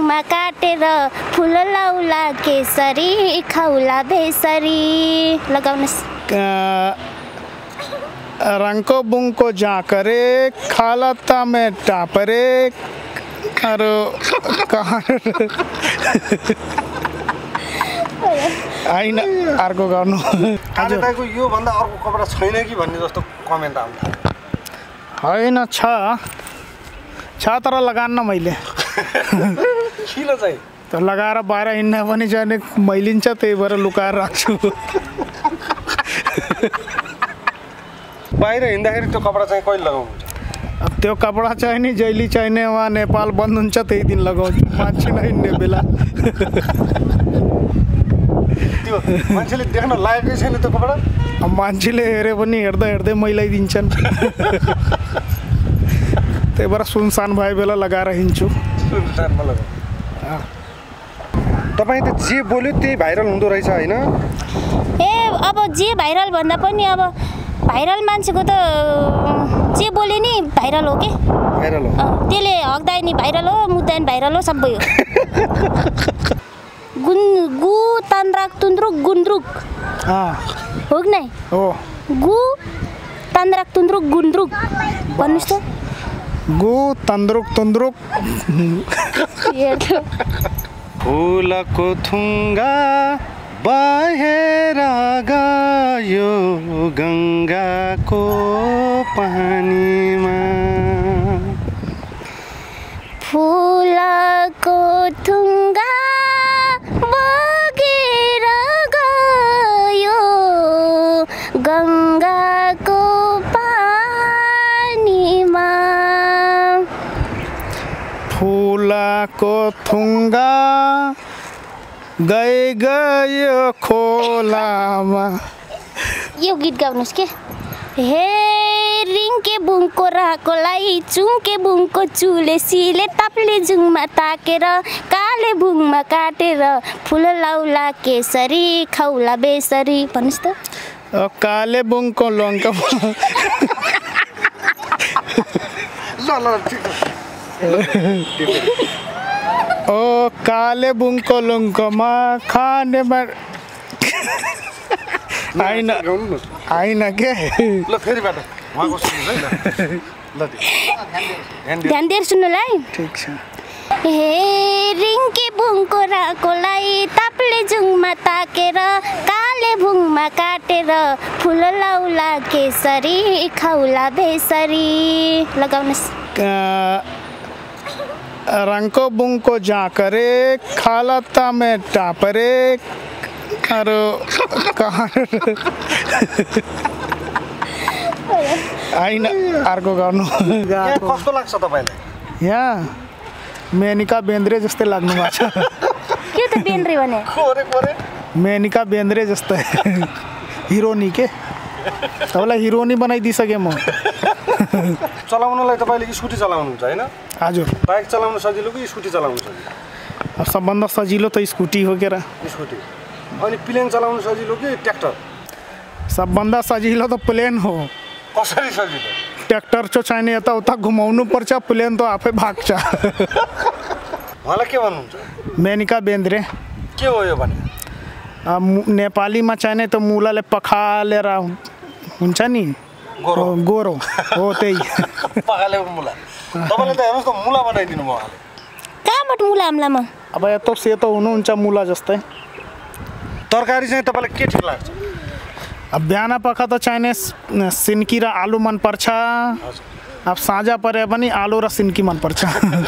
भुङमा काटेर फुल लाउला केसरी खाउला बेसरी लगाउनुस् रंको बुंको जाकरे खालता में टापरे अरे कहाँ आइन अर्को गर्नु कार्यताको यो भन्दा अर्को कपडा छैन कि भन्ने जस्तो कमेन्ट आउँछ हैन छ तर लगान्न मैले किन चाहिँ त लगाएर बाहिर हिँड्न पनि जाने मैलिन्छ त्यही भएर लुकाएर राख्छु बाहिर हिँड्दाखेरि त्यो कपडा चाहिँ कहिले लगाउनुहुन्छ अब त्यो कपडा चाहिने जहिले चाहिने वहाँ नेपाल बन्द हुन्छ त्यही दिन लगाउँछु मान्छे नहिँड्ने बेला त्यो मान्छेले देख्न लागेकै छैन त्यो कपडा अब मान्छेले हेऱ्यो भने हेर्दै मैलाइदिन्छन् त्यही भएर सुनसान भए बेला लगाएर हिँड्छु तपाईँ त जे बोल्यो त्यही भाइरल हुँदो रहेछ होइन ए अब जे भाइरल भन्दा पनि अब भाइरल मान्छेको त जे बोले नि भाइरल हो के भाइरल हो त्यसले हक्दा नि भाइरल हो मुद्दा नि भाइरल हो सबै हो गु तान्द्राक तुन्द्रुक गुन्द्रुक हो कि नै हो गु तान्द्राक तुन्द्रुक गुन्द्रुक भन्नुहोस् त गु तन्द्रुक तुन्द्रुक फुलको थुङ्गा बाहेर गयो गङ्गाको पानीमा फुलको थुङ्गा बगेर गयो गङ्गाको पानीमा फुलको थुङ्गा गयो खोलामा यो गीत गाउनुहोस् के हे रिङ्के बुङको राकोलाई चुङ्के बुङको चुले सिले ताप्ले जुङमा ताकेर काले बुङमा काटेर फुल लाउला केसरी खाउला बेसरी भन्नुहोस् त काले बुङको लङ्का ओ काले बुङको लङ्कामा खानेमा आइन के ल फेरिबाट उहाँको सुन्नुहोस् है ल ध्यान दिएर सुन्नुलाई ठिक छ हे रिङ्के बुङको राकोलाई ताप्ले जुङमा ताकेर काले बुङमा काटेर फुल लाउला केसरी खाउला बेसरी लगाउनुहोस् रंको बुंको जाकरे खालता में टापरे अरे कहाँ आइन अर्को गर्नु कस्तो लाग्छ तपाईलाई यहाँ मेनिका बेन्द्रे जस्तै लाग्नु भएको छ के त बेन्द्रे भने मेनिका बेन्द्रे जस्तै हिरोनी के तपाईँलाई हिरोनी बनाइदिइसकेँ म चलाउनलाई तपाईँले स्कुटी चलाउनुहुन्छ होइन हजुर बाइक चलाउन सजिलो कि स्कुटी चलाउन सजिलो सबभन्दा सजिलो त स्कुटी हो के र स्कुटी अनि प्लेन चलाउन सजिलो कि ट्र्याक्टर सबभन्दा सजिलो त प्लेन हो कसरी सजिलो ट्र्याक्टर चाहिँ चाहिने यताउता घुमाउनु पर्छ प्लेन त आफै भाग्छ उहाँलाई के भन्नुहुन्छ मेनिका बेन्द्रे के हो यो भने नेपालीमा चाहिने त मुलाले पखालेर हुन्छ नि गोरो हो त्यही पखाले मुला तपाईँले त हेर्नुहोस् त मुला बनाइदिनु भयो कहाँबाट मुला आम्लामा अब यत्रो सेतो हुनुहुन्छ मुला जस्तै तरकारी चाहिँ तपाईँलाई के ठिक लाग्छ अब बिहान पख त चाहिने सिन्की र आलु मनपर्छ अब साँझ परे पनि आलु र सिन्की मनपर्छ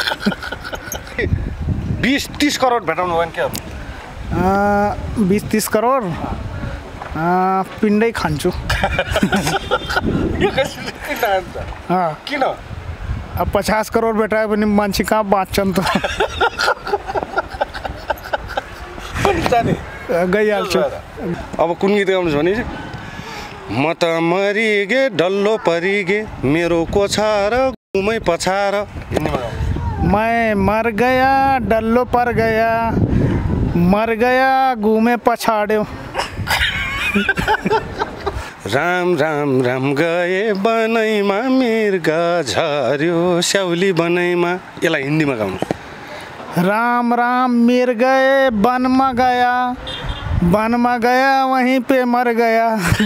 20-30 करोड भेटाउनु भयो भने के 20-30 करोड पिण्डै खान्छु किन अब 50 करोड भेटायो भने मान्छे कहाँ बाँच्छन् त गइहाल्छु अब कुन गीत गाउनुहुन्छ भने म त मरिगे डल्लो परिगे मेरो कोछार घुमै पछार मैं मर गया डल्लो पर गया मर गया घुमे पछाड्यो राम राम राम गए बनैमा मृग झर्यो स्याउली बनैमा यसलाई हिन्दीमा गाउनु राम राम मिर गए वन में गया वहीं पे मर गया।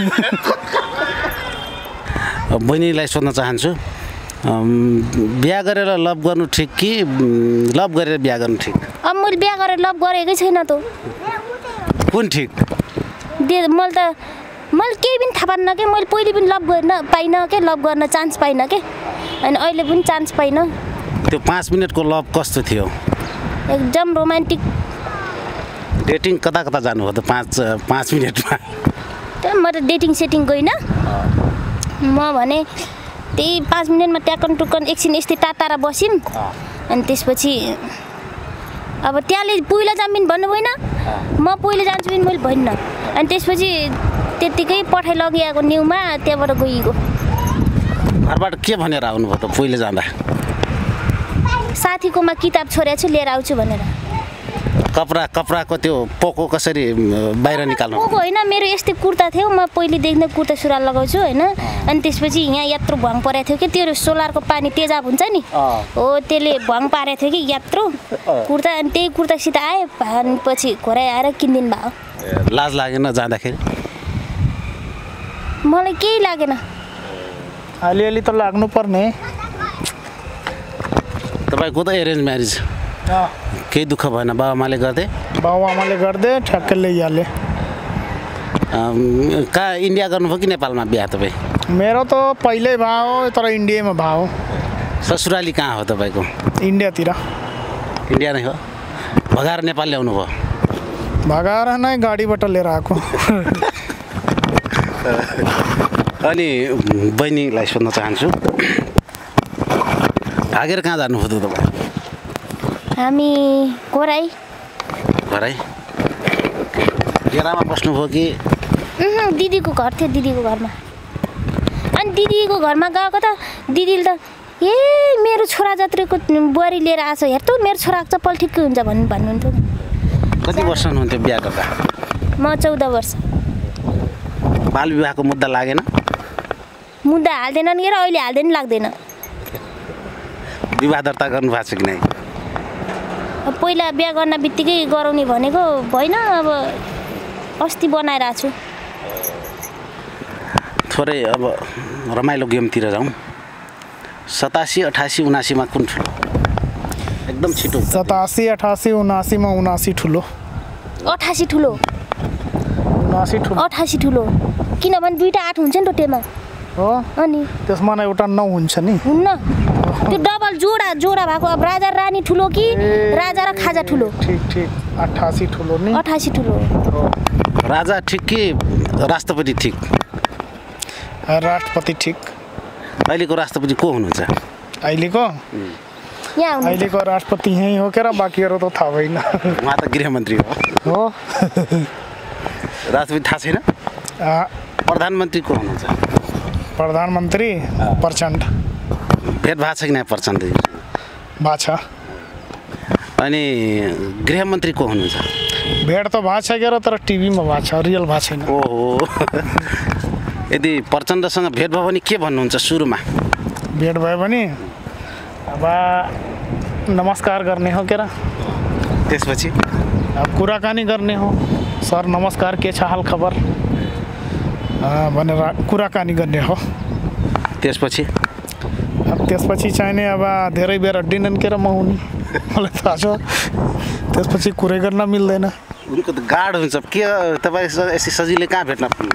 बहिनीलाई सोध्न चाहन्छु बिहा गरेर लभ गर्नु ठिक कि लभ गरेर बिहा गर्नु ठिक? अब मैले बिहा गरेर लभ गरेकै छैन त। कुन ठिक? मैले केही पनि थाहा पान्न के। मैले पहिले पनि लभ गर्न पाइनँ के, लभ गर्न चान्स पाइनँ के, अनि अहिले पनि चान्स पाइनँ। त्यो 5 मिनटको लभ कस्तो थियो? एकदम रोमान्टिक। डेटिङ कता कता जानुभयो त 5 मिनटमा? म त डेटिङ सेटिङ गइनँ। म भने त्यही 5 मिनटमा ट्याकन टुक्कन एकछिन यस्तै टाटा बस्यौँ, अनि त्यसपछि अब त्यहाँले पहिला जामिन भन्नु भएन, म पहिला जान्छु पनि मैले भनिनँ। अनि त्यसपछि त्यत्तिकै पठाइ लगिआएको न्युमा त्यहाँबाट गइएको। घरबाट के भनेर आउनुभयो त पहिले जाँदा? साथीकोमा किताब छोडेको छु लिएर आउँछु भनेर। कपडाको त्यो पोको कसरी बाहिर निकाल्नु? पोको होइन, मेरो यस्तै कुर्ता थियो, म पहिलेदेखि नै कुर्ता सुरुवाल लगाउँछु होइन। अनि त्यसपछि यहाँ यत्रो भङ परेको थियो कि त्यो सोलरको पानी तेजाब हुन्छ नि हो, त्यसले भङ पारेको थियो कि यत्रो कुर्ता। अनि त्यही कुर्तासित आएँ, अनि पछि घरै आएर किनिदिनु भयो। लाज लागेन जाँदाखेरि? मलाई केही लागेन। अलिअलि त लाग्नु पर्ने। तपाईँको त एरेन्ज म्यारेज, केही दुःख भएन? बाबुआमाले गर्दै? बाबुआमाले गर्दै ठ्याक्कै ल्याइहाले। कहाँ इन्डिया गर्नुभयो कि नेपालमा बिहा तपाईँ? मेरो त पहिल्यै भयो, तर इन्डियामा भयो। ससुराली कहाँ हो तपाईँको? इन्डियातिर। इन्डिया नै हो? भगाएर नेपाल ल्याउनु भयो? भगाएर नै गाडीबाट लिएर आएको। अनि बहिनीलाई सोध्न चाहन्छु भागेर कहाँ जानुभयो त तपाईँ? हामी घरै डेरामा बस्नुभयो कि? दिदीको घर थियो, दिदीको घरमा। अनि दिदीको घरमा गएको त दिदीले त मेरो छोरा जत्रेको बुहारी लिएर आएको छ, हेर त मेरो छोराको चप्पल ठिक्कै हुन्छ भन्नुहुन्थ्यो। कति वर्ष हुनुहुन्थ्यो बिहा गर्दा? म 14 वर्ष। बाल विवाहको मुद्दा लागेन? मुद्दा हाल्दैनन् कि र अहिले हाल्दैन लाग्दैन। विवाह दर्ता गर्नु भएको छ कि नै? पहिला बिहा गर्न बित्तिकै गराउने भनेको भएन, अब अस्ति बनाइरहेको छु। थोरै अब रमाइलो गेमतिर जाउँ। 87, 88, 79मा कुन ठुलो? एकदम छिटो। 87, 88, 79मा 79 ठुलो। 88 ठुलो। 79 ठुलो। 88 ठुलो किनभने दुईटा 8 हुन्छ नि त टेमा हो। अनि त्यसमा नै एउटा 9 हुन्छ नि। हुन्न, त्यो डबल जोडा भएको। अब राजा रानी ठुलो कि राजा र खाजा ठुलो? ठीक 88 ठुलो नि। 88 ठुलो। राजा ठिक कि राष्ट्रपति ठिक? राष्ट्रपति ठिक। अहिलेको राष्ट्रपति को हुनुहुन्छ? अहिलेको राष्ट्रपति यही हो क्या, बाँकीहरू त थाहा भएन। उहाँ त गृहमन्त्री हो। राष्ट्रपति थाहा छैन? प्रधानमन्त्री को हुनुहुन्छ? प्रधानमन्त्री प्रचण्ड। भेट भएको छ कि नै प्रचण्ड? भएको छ। अनि गृहमन्त्री को हुनुहुन्छ? भेट त भएको छ क्या, तर टिभीमा भएको छ, रियल भएको छैन। ओहो। यदि प्रचण्डसँग भेट भयो भने के भन्नुहुन्छ सुरुमा? भेट भयो भने अब नमस्कार गर्ने हो क्या, त्यसपछि अब कुराकानी गर्ने हो। सर नमस्कार, के छ हाल खबर भनेर कुराकानी गर्ने हो। त्यसपछि चाहिने अब धेरै बेर डिनन केर म हुने, मलाई थाहा छ। त्यसपछि कुरै गर्न मिल्दैन। उनको त गाड हुन्छ के? तपाईँ यसरी सजिलै कहाँ भेट्न